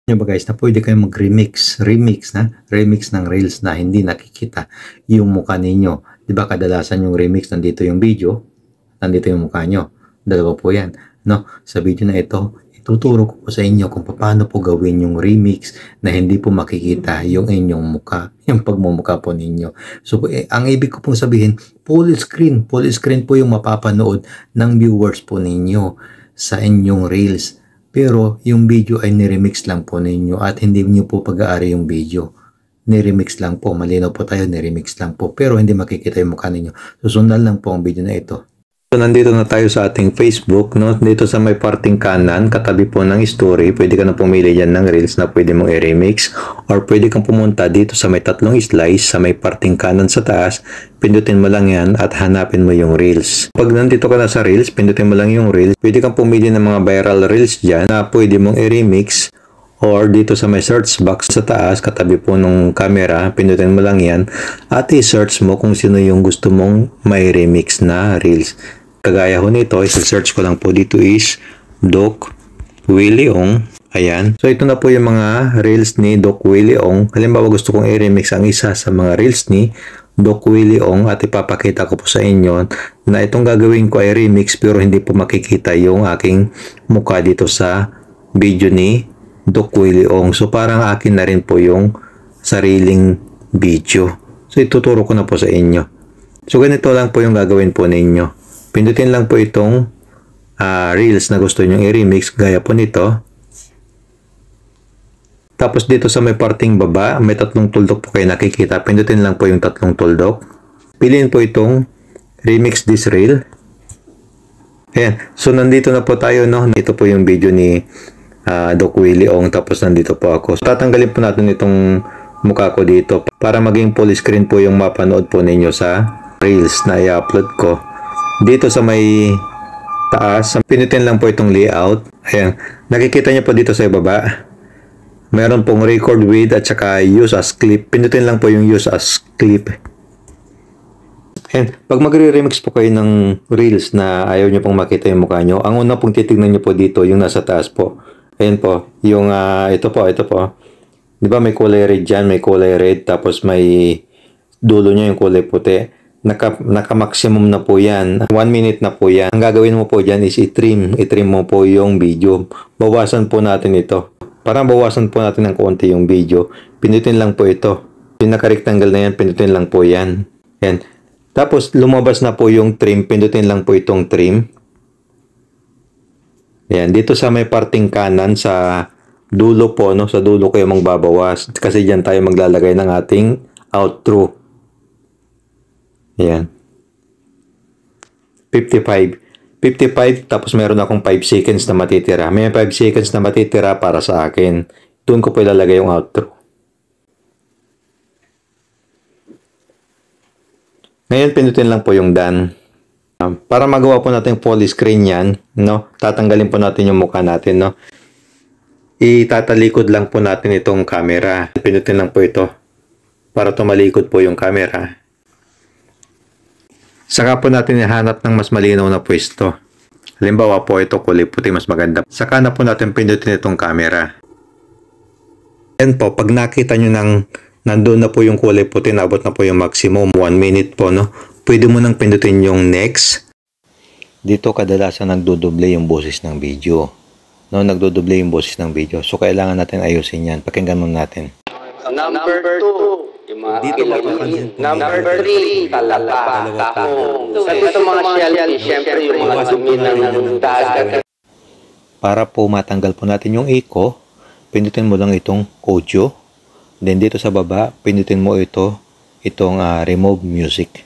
nyo ba guys na pwede kayong remix ng reels na hindi nakikita yung mukha ninyo. Di ba kadalasan yung remix, nandito yung video, nandito yung mukha nyo. Dalawa po yan. No? Sa video na ito, ituturo ko po sa inyo kung paano po gawin yung remix na hindi po makikita yung inyong mukha, yung pagmumukha po ninyo. So, ang ibig ko pong sabihin, full screen po yung mapapanood ng viewers po ninyo sa inyong reels. Pero yung video ay niremix lang po ninyo at hindi niyo po pag-aari yung video. Niremix lang po, malinaw po tayo, niremix lang po. Pero hindi makikita yung mukha ninyo. Susundan lang po ang video na ito. So, nandito na tayo sa ating Facebook, no? Dito sa may parting kanan, katabi po ng story, pwede ka na pumili dyan ng reels na pwede mong i-remix, or pwede kang pumunta dito sa may tatlong slice, sa may parting kanan sa taas, pindutin mo lang yan at hanapin mo yung reels. Pag nandito ka na sa reels, pindutin mo lang yung reels, pwede kang pumili ng mga viral reels dyan na pwede mong i-remix, or dito sa may search box sa taas, katabi po ng camera, pindutin mo lang yan at i-search mo kung sino yung gusto mong may remix na reels. Kagaya ho nito, i-search ko lang po dito is Doc Willie Ong. Ayan. So, ito na po yung mga reels ni Doc Willie Ong. Halimbawa, gusto kong i-remix ang isa sa mga reels ni Doc Willie Ong at ipapakita ko po sa inyo na itong gagawin ko ay remix pero hindi po makikita yung aking mukha dito sa video ni Doc Willie Ong. So, parang akin na rin po yung sariling video. So, ituturo ko na po sa inyo. So, ganito lang po yung gagawin po ninyo. Pindutin lang po itong reels na gusto nyo i-remix gaya po nito. Tapos dito sa may parting baba, may tatlong tuldok po kayo nakikita. Pindutin lang po yung tatlong tuldok. Piliin po itong remix this reel. Ayan. So nandito na po tayo, no? Ito po yung video ni Doc Willie Ong. Tapos nandito po ako. So, tatanggalin po natin itong mukha ko dito para maging full screen po yung mapanood po ninyo sa reels na i-upload ko. Dito sa may taas, pinutin lang po itong layout. Ayan. Nakikita niyo po dito sa ibaba. Meron pong record with at saka use as clip. Pinutin lang po yung use as clip. Ayan. Pag magre-remix po kayo ng reels na ayaw niyo pong makita yung mukha niyo, ang una pong titignan niyo po dito, yung nasa taas po. Ayan po. Yung ito po. Di ba may kulay red dyan, may kulay red, tapos may dulo niya yung kulay puti. Naka-maximum na po yan. 1 minute na po yan. Ang gagawin mo po dyan is i-trim. I-trim mo po yung video. Bawasan po natin ito. Para bawasan po natin ng konti yung video, pindutin lang po ito. Yung naka-rectangle na yan, pindutin lang po yan. Yan. Tapos lumabas na po yung trim. Pindutin lang po itong trim. Yan. Dito sa may parting kanan sa dulo po, no? Sa dulo kayo magbabawas. Kasi dyan tayo maglalagay ng ating outro. Ayan. 55 tapos meron akong 5 seconds na matitira. May 5 seconds na matitira para sa akin. Doon ko po ilalagay yung outro. Ngayon pindutin lang po yung done. Para magawa po natin full screen yan, no? Tatanggalin po natin yung mukha natin, no? Itatalikod lang po natin itong camera. Pindutin lang po ito para tumalikod po yung camera. Saka po natin ihanap ng mas malinaw na pwesto. Halimbawa po ito kulay puti, mas maganda. Saka na po natin pindutin itong camera. Yan po, pag nakita nyo nandun na po yung kulay puti, naabot na po yung maximum 1 minute po, no? Pwede mo nang pindutin yung next. Dito kadalasan nagdodoble yung boses ng video. No, nagdodoble yung boses ng video. So kailangan natin ayusin yan. Pakinggan muna natin. Number 2. Dito number 3, talaba, kahong. Sa ito mga shellfish, syempre yung mga dumi ng dagat. Para po matanggal po natin yung echo, pindutin mo lang itong audio. Then dito sa baba, pindutin mo itong remove music.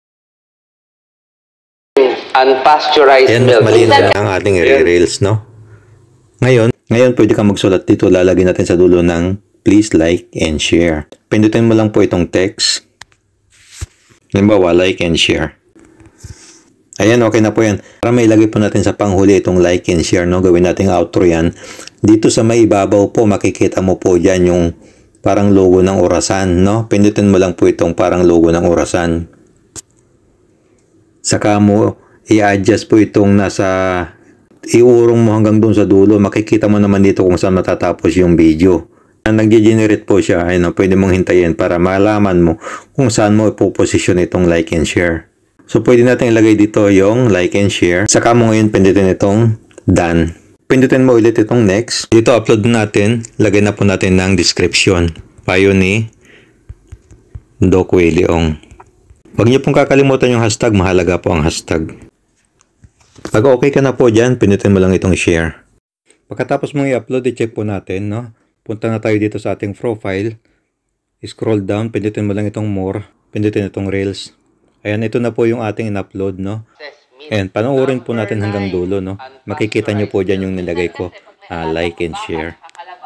Unpasteurized milk. Yan, malinaw na ang ating reels, no? Ngayon pwede kang magsulat dito. Lalagyan natin sa dulo ng please like and share. Pindutin mo lang po itong text. Halimbawa, like and share. Ayan, okay na po yan. Para may ilagay po natin sa panghuli itong like and share, no? Gawin nating outro yan. Dito sa may ibabaw po, makikita mo po dyan yung parang logo ng orasan, no? Pindutin mo lang po itong parang logo ng orasan. Saka mo i-adjust po itong nasa iurong mo hanggang doon sa dulo. Makikita mo naman dito kung saan matatapos yung video. Nag-generate po siya, ayun, pwede mong hintayin para malaman mo kung saan mo ipoposisyon itong like and share. So, pwede natin ilagay dito yung like and share. Saka mo ngayon pindutin itong done. Pindutin mo ulit itong next. Dito upload natin, lagay na po natin ng description. Payo ni Doc Willie Ong. Huwag niyo pong kakalimutan yung hashtag, mahalaga po ang hashtag. Pag okay ka na po dyan, pindutin mo lang itong share. Pagkatapos mong i-upload, i-check po natin, no? Punta na tayo dito sa ating profile. Scroll down, pindutin mo lang itong more. Pindutin itong Reels. Ayan, ito na po yung ating in-upload, no? And panoorin po natin hanggang dulo, no? Makikita nyo po dyan yung nilagay ko. Like and share.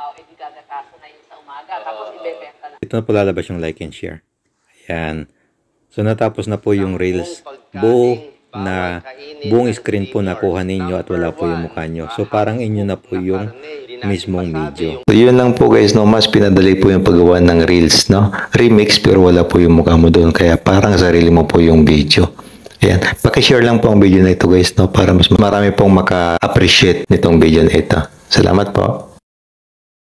Ito na po lalabas yung like and share. Ayan. So, natapos na po yung Reels. Buong screen po nakuha ninyo at wala po yung mukha nyo. So, parang inyo na po yung mismong video. So, yun lang po guys, no? Mas pinadali po yung paggawa ng Reels, no? Remix pero wala po yung mukha mo doon. Kaya parang sarili mo po yung video. Ayan. Pakishare lang po ang video na ito guys, no? Para mas marami pong maka-appreciate nitong video na ito. Salamat po.